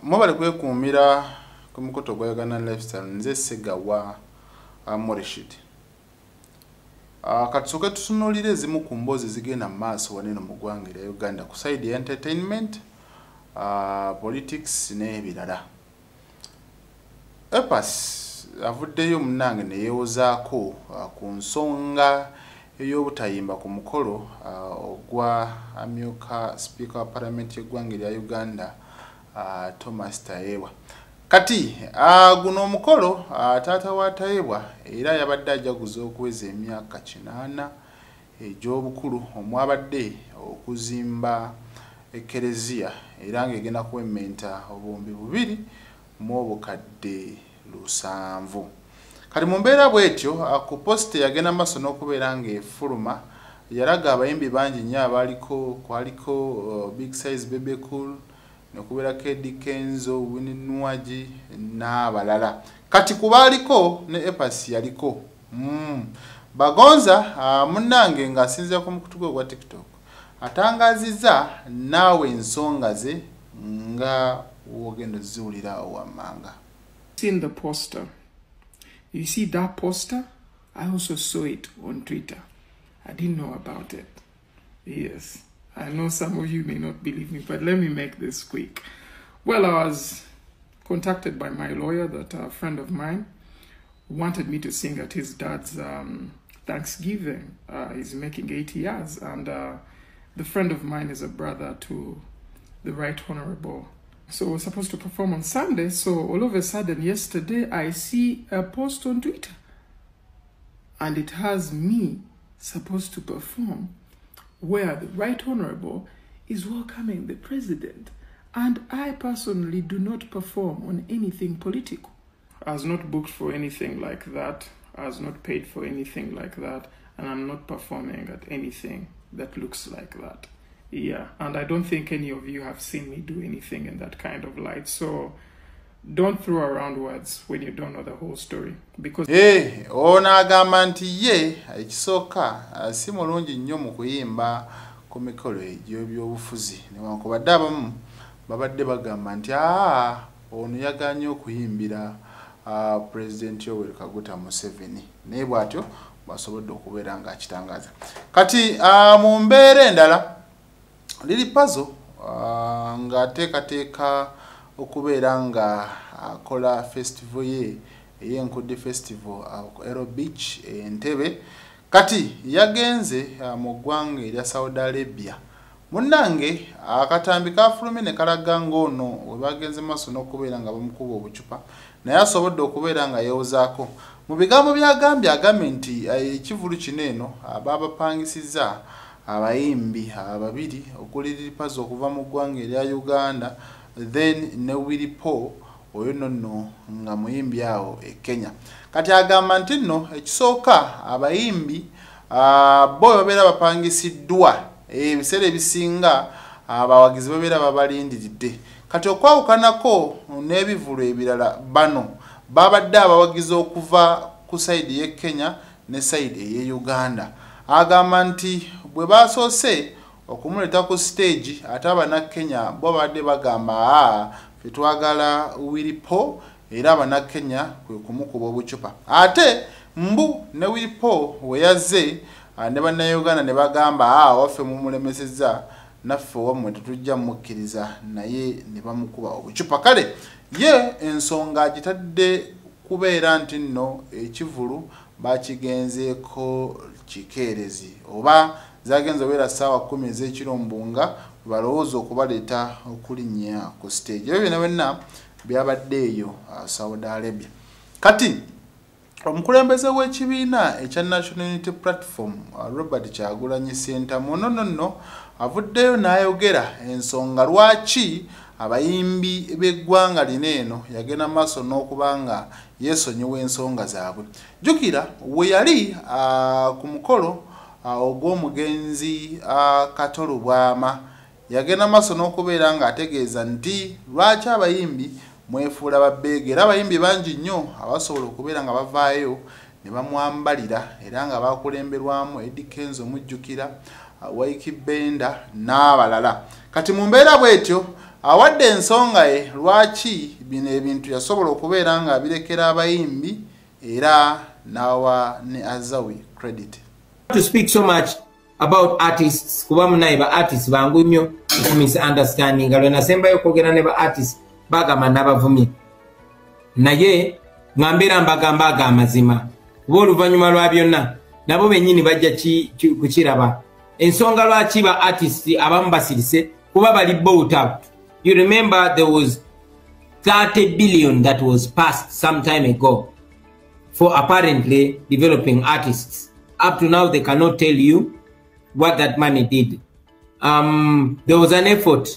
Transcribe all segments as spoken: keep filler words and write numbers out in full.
Mwabale kwekumira ku mukoto gwa Uganda Lifestyle nze Segawa Morishid. Uh, Katsuke tutunulire zimu ku mbozi zigenda maaso waneno mu ggwanga lya Uganda ku side ya entertainment, uh, politics n'ebirala. Epas avuddeyo munange ne yeewozaako uh, ku nsonga ey'obutayimba ku mukolo uh, ogwa amyuka Speaker wa Parliament y'eggwanga lya Uganda uh, Thomas Tayebwa. Kati uh, guno omukolo uh, taata wa Tayebwa era yabadde ajaguza okuweza emyaka kinaana egy'obukulu omwabadde okuzimba ekereziya era ng'egenda kuwemmenta obuwumbi bubiri mu obukadde lusanvu. Kati mu mbeera bw'etyo uh, ku posite yagenda maaso n'okubeera ng'efuluma yalaga abayimbi bangi nnyo abaliko kwaliko uh, Big Size Bebe Cool nokubera Kedi Kenzo Winnie Nwaji n'abalala. Kati kubaliko ne Epas yaliko. Mm. Bagonza uh, munnange ng'asinzira ku mukutu gwa TikTok atangaziza naawe ensonga ze nga wogenda ziwulira owamanga. Seen the poster. You see that poster? I also saw it on Twitter. I didn't know about it. Yes. I know some of you may not believe me, but let me make this quick. Well, I was contacted by my lawyer that a friend of mine wanted me to sing at his dad's um, Thanksgiving. Uh, he's making eighty years, and uh, the friend of mine is a brother to the Right Honorable. So we're supposed to perform on Sunday, so all of a sudden yesterday I see a post on Twitter, and it has me supposed to perform where the Right Honorable is welcoming the president, and I personally do not perform on anything political. I was not booked for anything like that. I was not paid for anything like that, and I'm not performing at anything that looks like that. Yeah, and I don't think any of you have seen me do anything in that kind of light. So don't throw around words when you don't know the whole story. Because hey, ona agamba nti ye ekisooka si mulungi nnyo mu kuyimba ku mikolo egy'ebyobufuzi newankubadde abamu babadde bagamba nti aa ono yaganye okuyimbira uh, President Yoweri Kaguta Museveni naye bw'atyo basobodde okubeera ng'akitangaza. Kati uh, mu mbeera endala liri puzzle uh, ng'ateekateeka okubeera nga akola festival ye eyenkudde festival ku uh, Aero Beach Entebbe. Kati yagenze uh, mu ggwanga erya Saudi Arabia. Munnange akatambi kafulumye ne kalaga ng'ono we bagenze maaso n'okubeera nga bamukuba obucupa naye asobodde okubeera nga yeewozaako. Mu bigambo byagambye agambye nti ekivulu kino eno abaabapangisizza abayimbi ababiri okulirira puzzle okuva mu ggwanga erya Uganda then ne Willy Paul oyo nno nga muyimbi awo e Kenya. Kati agamba nti nno ekisooka abayimbi uh, bo babeera bapangisiddwa ebiseera ebisinga abawagizi babeera babalindiridde. Kati okwawukanako n'ebivulu ebirala bano babadde abawagizi okuva ku sayidi y'e Kenya ne sayidi ey'e Uganda. Agamba nti bwe basoose okumuleta ku stage ate Abannakenya bo badde bagamba aa fe twagala Willy Paul era Abannakenya kwe kumukuba obucupa. Ate mbu ne Willy Paul we yazze ne Bannayuganda ne bagamba aa waffe mumulemesezza naffe wammwe tetujja mukkiriza naye ne bamukuba obucupa. Kale ye ensonga agitadde kubeera nti nno ekivulu bakigenzeeko kikeerezi oba zagenze wera sawa kumi ez'ekiro mbunga balowooza okubaleeta okulinnya ku stage. Ebyo byonna byonna byabadde eyo uh, Saudi Arabia. Kati omukulembeze w'ekibiina ekya National Unity Platform uh, Robert Kyagulanyi Ssentamu nno nno avuddeyo n'ayogera ensonga lwaki abayimbi b'eggwanga lino eno yagenda maaso n'okuba nga yeesonyiwa ensonga zaabwe. Jjukira we yali uh, ku mukolo uh, ogw'omugenzi uh, Katolo Bwama yagenda maaso n'okubeera nga ategeeza nti lwaki abayimbi mwefuula babbeege era abayimbi bangi nnyo abasobola okubeera nga bavaayo ne bamwambalira era nga bakulemberwamu Eddie Kenzo mujjukira uh, Waiki Benda n'abalala. Kati mu mbeera bw'etyo awadde ensonga ye lwaki bino ebintu yasobola okubeera nga abirekera abayimbi era nawa ne Azawi credit. To speak so much about artists kuba munaye ba artists bangu nnyo misunderstanding alwe nasembayo kwogera ne ba artists bagamba n'abavumye naye ngambera mbagamba aga amazima kuba oluvannyuma lwa byonna nabo bennyini bajja kukiraba ensonga lwaki ba artists abamu basirise kuba bali bought out. You remember there was thirty billion that was passed some time ago for apparently developing artists. Up to now, they cannot tell you what that money did. Um, there was an effort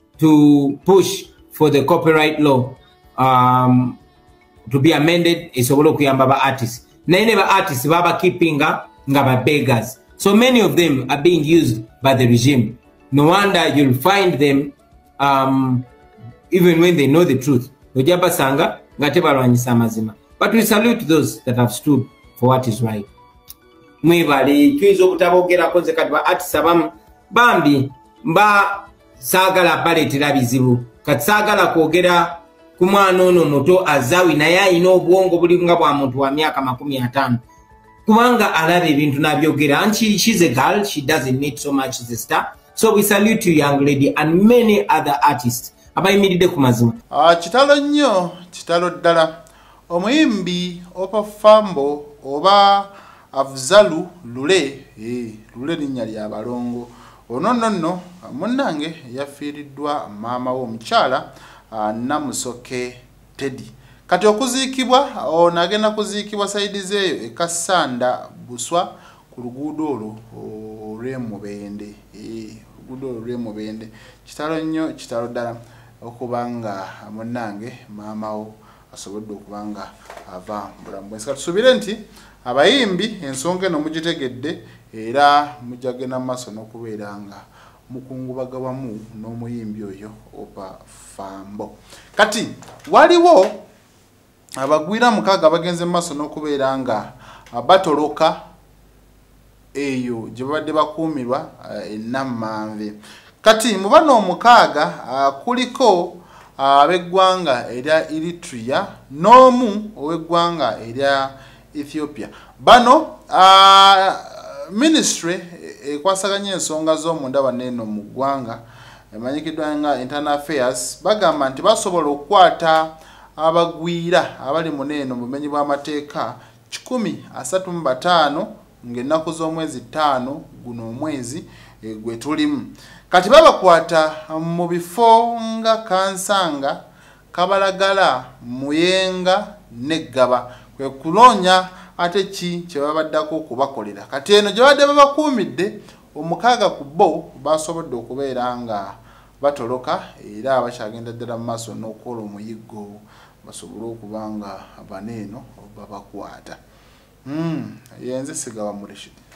to push for the copyright law um, to be amended. Isobolo kuyamba ba artists. Naine ba artists baba keeping ngaba beggars. So many of them are being used by the regime. No wonder you'll find them um, even when they know the truth. Ojaba sanga ngateba lwanyisa amazima. But we salute those that have stood for what is right. Mwebali tuizo kutabogera konze kati ba artists abamu bambi mba sagala baletera bizibu kati sagala kwogera ku mwana ono muto Azawi naye alina obwongo buli nga bwa muntu wa myaka makumi atano kubanga alaba ebintu nabyogera and she, she's a girl, she doesn't need so much as a star. So we salute you, young lady, and many other artists abayimiride ku mazima. Ah, kitalo nnyo kitalo ddala omuyimbi Opa Fambo oba Afzalu Lule eh Lule linnya lya balongo ono nonno munnange yafiiriddwa maama w'omukyala Namusoke Teddy kati okuziikibwa onagenda kuziikibwa saidi zeeyo e Kasanda Buswa ku luguudo olwo olw'emubende eh luguudo olw'emubende kitalo nnyo kitalo ddala okubanga munnange maama wo asobodde okubanga ava mbulamu bwensi katusubire nti abayimbi ensonga eno mugitegedde era mujagena maaso n'okubeera nga mukungubaga wamu n'omuyimbi oyo Opa Fambo. Kati waliwo abagwira mukaaga bagenze maaso n'okubeera nga batoloka eyo gye babadde bakuumirwa e Namanve. Kati mu bano omukaaga kuliko abeggwanga erya Eritrea n'omu ow'eggwanga erya Ethiopia. Bano uh, ministry ekwasaganya ensonga z'omunda baneno mu ggwanga emanyikiddwa nga Internal Affairs bagamba nti basobola okukwata abagwira abali muneeno mu bumenyi bw'amateeka kikumi asatu mu bataano ng'ennaku z'omwezi ttaano guno omwezi e, gwe tulimu. Kati babakwata mu bifo nga Kansanga, Kabalagala, Muyenga ne Gaba. Kwe kuloonya ate ki kye babaddako okubakolera. Kati eno gye badde babakuumidde omukaaga ku bo basobodde okubeera nga batoloka era abakyagenda ddala mu maaso n'okukola omuyiggo basobole okuba nga baneeno babakwata. Mm, yenze Sigawa Mureshid.